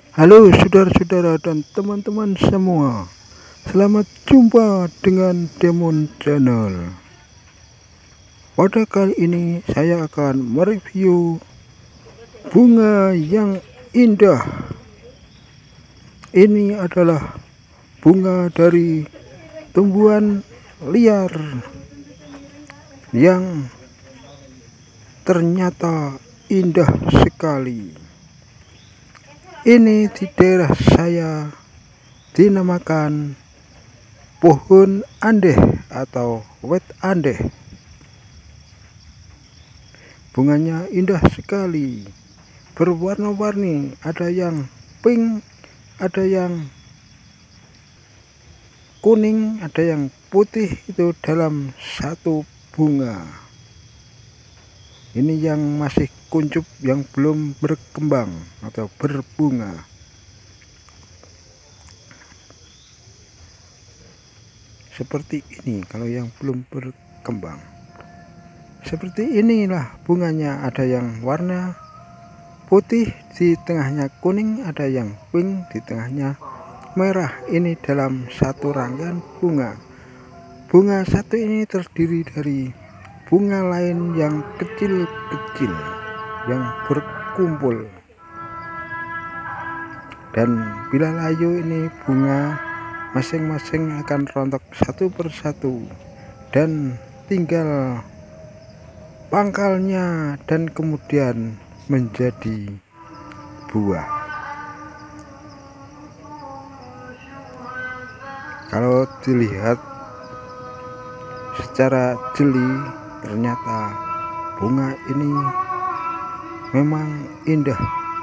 Halo saudara-saudara dan teman-teman semua, selamat jumpa dengan Demon Channel. Pada kali ini saya akan mereview bunga yang indah. Ini adalah bunga dari tumbuhan liar yang ternyata indah sekali. Ini di daerah saya dinamakan pohon andeh atau wet andeh. Bunganya indah sekali, berwarna-warni, ada yang pink, ada yang kuning, ada yang putih, itu dalam satu bunga. Ini yang masih kuncup, yang belum berkembang atau berbunga. Seperti ini kalau yang belum berkembang. Seperti inilah bunganya, ada yang warna putih, di tengahnya kuning, ada yang pink, di tengahnya merah. Ini dalam satu rangkaian bunga. Bunga satu ini terdiri dari bunga lain yang kecil-kecil yang berkumpul, dan bila layu ini bunga masing-masing akan rontok satu persatu dan tinggal pangkalnya dan kemudian menjadi buah. Kalau dilihat secara jeli, ternyata bunga ini memang indah.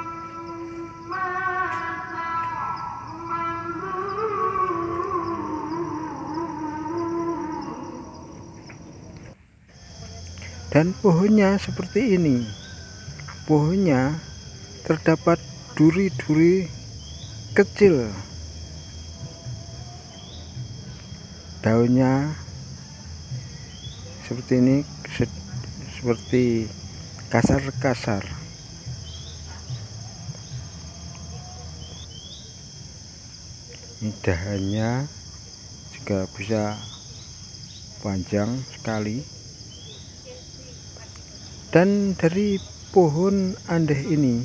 Dan pohonnya seperti ini. Pohonnya terdapat duri-duri kecil. Daunnya seperti ini, seperti kasar-kasar. Ini dahannya juga bisa panjang sekali. Dan dari pohon andeh ini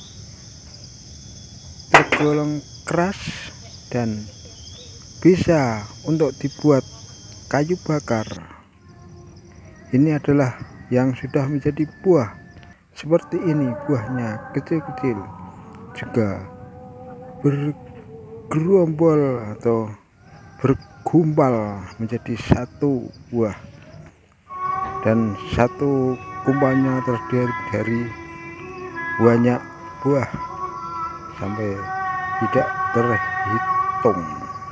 tergolong keras dan bisa untuk dibuat kayu bakar. Ini adalah yang sudah menjadi buah. Seperti ini buahnya, kecil-kecil, juga bergerombol atau bergumpal menjadi satu buah, dan satu kumpalnya terdiri dari banyak buah sampai tidak terhitung.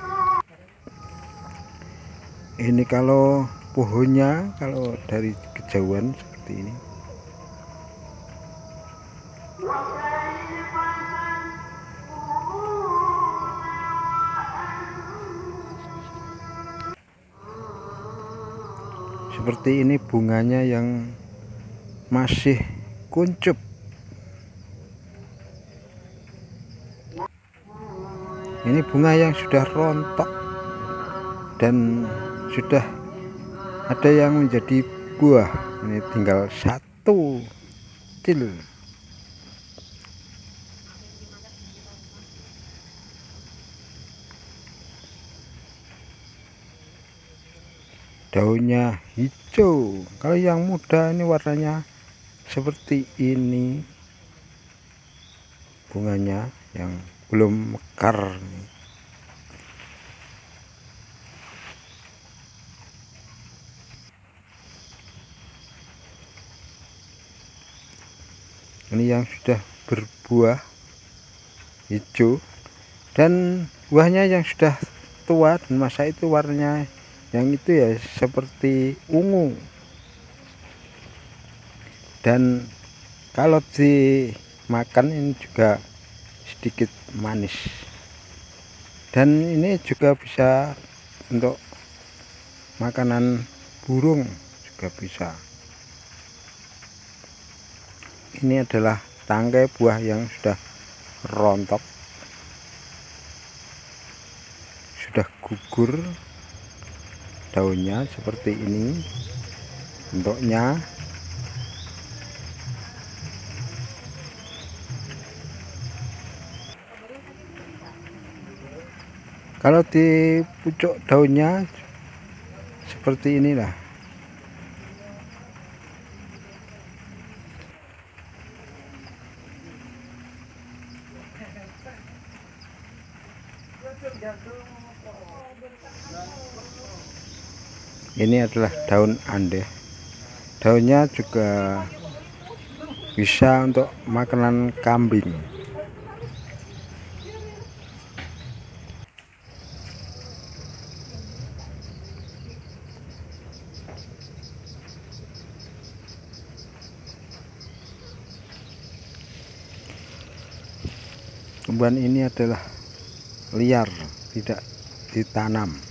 Ini kalau pohonnya, kalau dari kejauhan seperti ini. Seperti ini bunganya yang masih kuncup. Ini bunga yang sudah rontok dan sudah ada yang menjadi buah. Ini tinggal satu kecil. Daunnya hijau. Kalau yang muda ini warnanya seperti ini. Bunganya yang belum mekar. Ini yang sudah berbuah hijau, dan buahnya yang sudah tua dan masa itu warnanya yang itu ya seperti ungu. Dan kalau dimakan ini juga sedikit manis, dan ini juga bisa untuk makanan burung juga bisa. Ini adalah tangkai buah yang sudah rontok sudah gugur daunnya seperti ini bentuknya. Kalau di pucuk daunnya seperti inilah. Ini adalah daun andeh. Daunnya juga bisa untuk makanan kambing. Tumbuhan ini adalah liar, tidak ditanam.